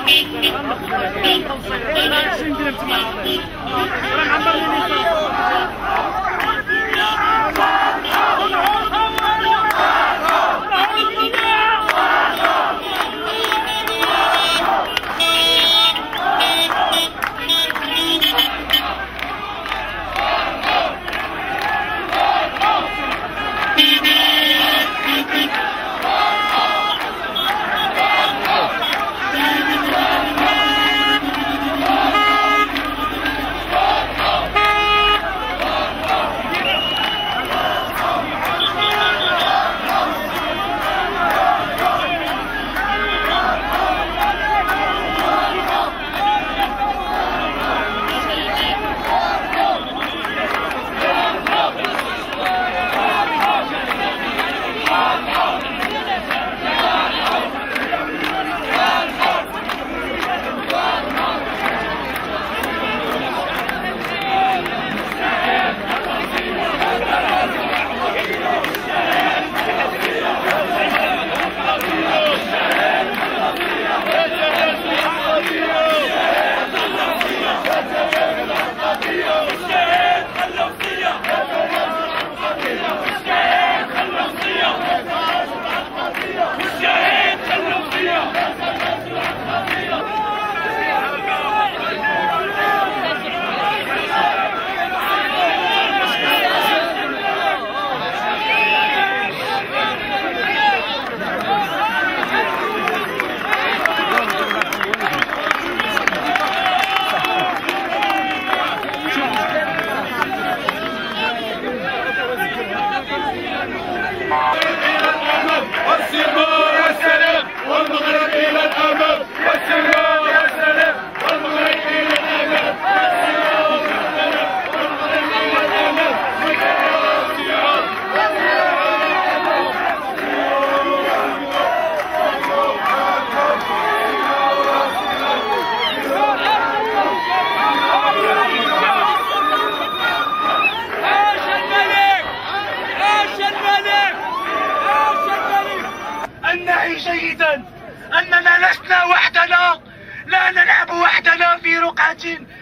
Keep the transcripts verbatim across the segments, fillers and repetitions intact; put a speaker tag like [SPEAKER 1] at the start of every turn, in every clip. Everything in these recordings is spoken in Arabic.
[SPEAKER 1] جيدا أننا لسنا وحدنا، لا نلعب وحدنا في رقعة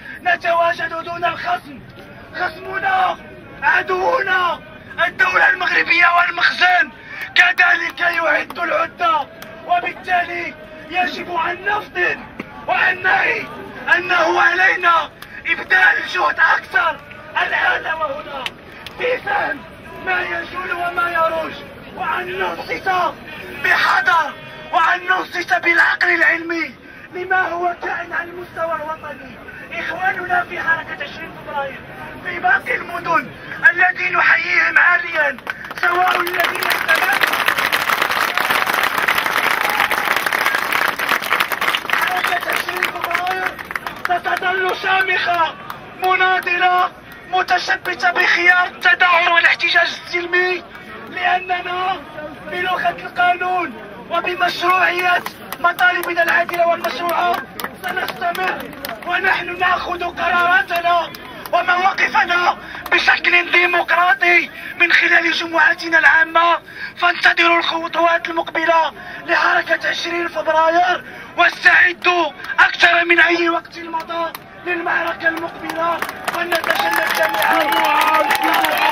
[SPEAKER 1] نتواجد دون الخصم. خصمنا عدونا الدولة المغربية والمخزن كذلك يعد العدة، وبالتالي يجب أن نفطن وأن نعي أنه علينا إبذال جهد أكثر الآن وهنا في فهم ما يجول وما يروج، وأن ننصت بحذر وأن ننصت بالعقل العلمي لما هو كائن على المستوى الوطني. إخواننا في حركة عشرين فبراير في باقي المدن الذي نحييهم عاليا، سواء الذين استمروا حركة عشرين فبراير ستظل شامخة مناضلة متشبثة بخيار التظاهر والاحتجاج السلمي، لأننا بلغة القانون وبمشروعية مطالبنا العادلة والمشروعة سنستمر، ونحن نأخذ قراراتنا ومواقفنا بشكل ديمقراطي من خلال جمعاتنا العامة. فانتظروا الخطوات المقبلة لحركة عشرين فبراير، واستعدوا أكثر من أي وقت مضى للمعركة المقبلة، ولنتجنب جميعا